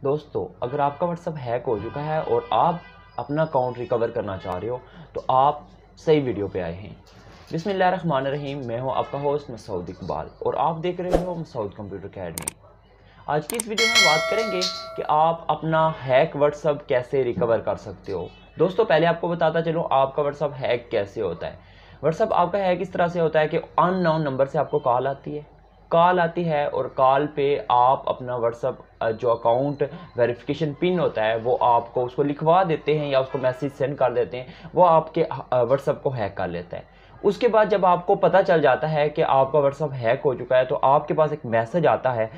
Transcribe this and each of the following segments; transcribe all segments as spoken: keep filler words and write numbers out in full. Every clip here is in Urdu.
دوستو اگر آپ کا واٹس ایپ ہیک ہو چکا ہے اور آپ اپنا اکاؤنٹ ریکور کرنا چاہ رہے ہو تو آپ صحیح ویڈیو پہ آئے ہیں۔ بسم اللہ الرحمن الرحیم، میں ہوں آپ کا ہوسٹ مسعود اقبال اور آپ دیکھ رہے ہو مسعود کمپیوٹر اکیڈمی۔ آج کی اس ویڈیو میں بات کریں گے کہ آپ اپنا ہیک واٹس ایپ کیسے ریکور کر سکتے ہو۔ دوستو پہلے آپ کو بتاتا چلوں آپ کا واٹس ایپ ہیک کیسے ہوتا ہے۔ واٹس ایپ آپ کا ہیک اس طرح سے ہوتا ہے کہ ان نون نمبر سے آپ کو کال آتی ہے کال آتی ہے اور کال پہ آپ اپنا واٹس ایپ جو اکاؤنٹ ویریفیکیشن پن ہوتا ہے وہ آپ کو اس کو لکھوا دیتے ہیں یا اس کو میسیج سینڈ کر دیتے ہیں، وہ آپ کے واٹس ایپ کو ہیک کر لیتا ہے۔ اس کے بعد جب آپ کو پتہ چل جاتا ہے کہ آپ کا واٹس ایپ ہیک ہو چکا ہے تو آپ کے پاس ایک میسج آتا ہے۔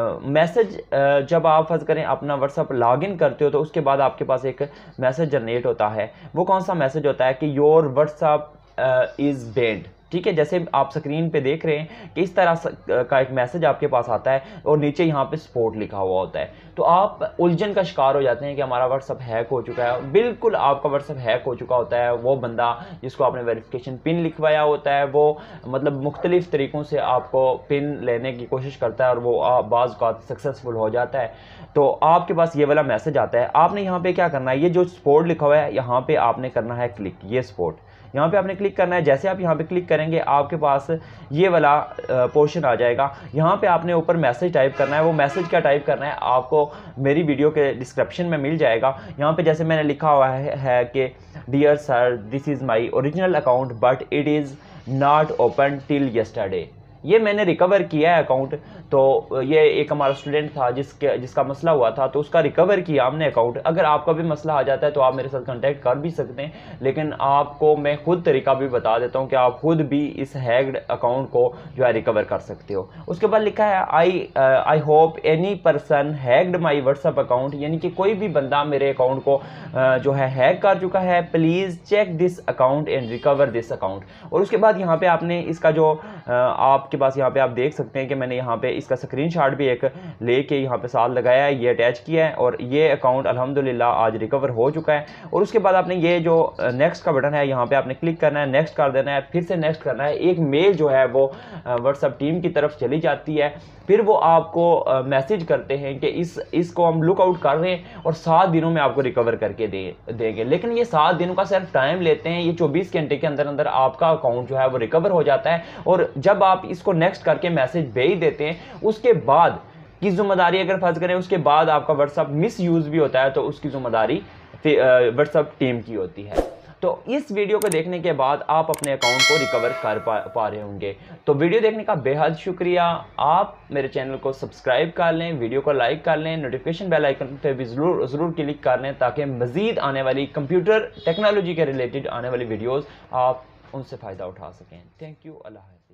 میسج جب آپ فرض کریں اپنا واٹس ایپ لاگ ان کرتے ہو تو اس کے بعد آپ کے پاس ایک میسج جنریٹ ہوتا ہے۔ وہ کون سا میسج ہوتا ہے کہ your WhatsApp is banned, ٹھیک ہے، جیسے آپ سکرین پہ دیکھ رہے ہیں کہ اس طرح کا ایک میسج آپ کے پاس آتا ہے اور نیچے یہاں پہ سپورٹ لکھا ہوا ہوتا ہے۔ تو آپ الجھن کا شکار ہو جاتے ہیں کہ ہمارا واٹس ایپ ہیک ہو چکا ہے۔ بالکل آپ کا واٹس ایپ ہیک ہو چکا ہوتا ہے۔ وہ بندہ جس کو آپ نے ویریفیکیشن پن لکھوایا ہوتا ہے وہ مطلب مختلف طریقوں سے آپ کو پن لینے کی کوشش کرتا ہے اور وہ بعض اوقات سکسیسفل ہو جاتا ہے۔ تو آپ کے پاس یہ والا میسج آتا ہے، آپ نے یہاں پہ کیا کرنا ہے، یہ جو سپورٹ لکھا ہوا ہے یہاں پہ آپ نے کرنا ہے کلک، یہ سپورٹ یہاں پہ آپ نے کلک کرنا ہے۔ جیسے آپ یہاں پہ کلک کریں گے آپ کے پاس یہ والا پورشن آ جائے گا۔ یہاں پہ آپ نے اوپر میسج ٹائپ کرنا ہے۔ وہ میسج کیا ٹائپ کرنا ہے آپ کو میری ویڈیو کے ڈسکرپشن میں مل جائے گا۔ یہاں پہ جیسے میں نے لکھا ہوا ہے کہ dear sir this is my original account but it is not open till yesterday. یہ میں نے ریکور کیا ہے اکاؤنٹ، تو یہ ایک ہمارا اسٹوڈنٹ تھا جس کے جس کا مسئلہ ہوا تھا تو اس کا ریکور کیا ہم نے اکاؤنٹ۔ اگر آپ کا بھی مسئلہ آ جاتا ہے تو آپ میرے ساتھ کنٹیکٹ کر بھی سکتے ہیں، لیکن آپ کو میں خود طریقہ بھی بتا دیتا ہوں کہ آپ خود بھی اس ہیکڈ اکاؤنٹ کو جو ہے ریکور کر سکتے ہو۔ اس کے بعد لکھا ہے I I hope any person hacked my WhatsApp account, یعنی کہ کوئی بھی بندہ میرے اکاؤنٹ کو جو ہے ہیک کر چکا ہے، please check this account and recover this account. اور اس کے بعد یہاں پہ آپ نے اس کا جو آپ کے پاس یہاں پہ آپ دیکھ سکتے ہیں کہ میں نے یہاں پہ اس کا اسکرین شاٹ بھی ایک لے کے یہاں پہ ساتھ لگایا ہے، یہ اٹیچ کیا ہے اور یہ اکاؤنٹ الحمدللہ آج ریکور ہو چکا ہے۔ اور اس کے بعد آپ نے یہ جو نیکسٹ کا بٹن ہے یہاں پہ آپ نے کلک کرنا ہے، نیکسٹ کر دینا ہے، پھر سے نیکسٹ کرنا ہے۔ ایک میل جو ہے وہ واٹس ایپ ٹیم کی طرف چلی جاتی ہے، پھر وہ آپ کو میسج کرتے ہیں کہ اس اس کو ہم لک آؤٹ کر رہے ہیں اور سات دنوں میں آپ کو ریکور کر کے دیں دیں گے۔ لیکن یہ سات دنوں کا صرف ٹائم لیتے ہیں، یہ چوبیس گھنٹے کے اندر اندر آپ کا اکاؤنٹ جو ہے وہ ریکور ہو جاتا ہے۔ اور جب آپ اس کو نیکسٹ کر کے میسج بھیج دیتے ہیں اس کے بعد کی ذمہ داری اگر فرض کریں اس کے بعد آپ کا واٹس ایپ مس یوز بھی ہوتا ہے تو اس کی ذمہ داری واٹس ایپ ٹیم کی ہوتی ہے۔ تو اس ویڈیو کو دیکھنے کے بعد آپ اپنے اکاؤنٹ کو ریکور کر پا, پا رہے ہوں گے۔ تو ویڈیو دیکھنے کا بے حد شکریہ۔ آپ میرے چینل کو سبسکرائب کر لیں، ویڈیو کو لائک کر لیں، نوٹیفیکیشن بیل آئیکن پہ بھی ضرور ضرور کلک کر لیں تاکہ مزید آنے والی کمپیوٹر ٹیکنالوجی کے ریلیٹڈ آنے والی ویڈیوز آپ ان سے فائدہ اٹھا سکیں۔ تھینک یو، اللہ حافظ۔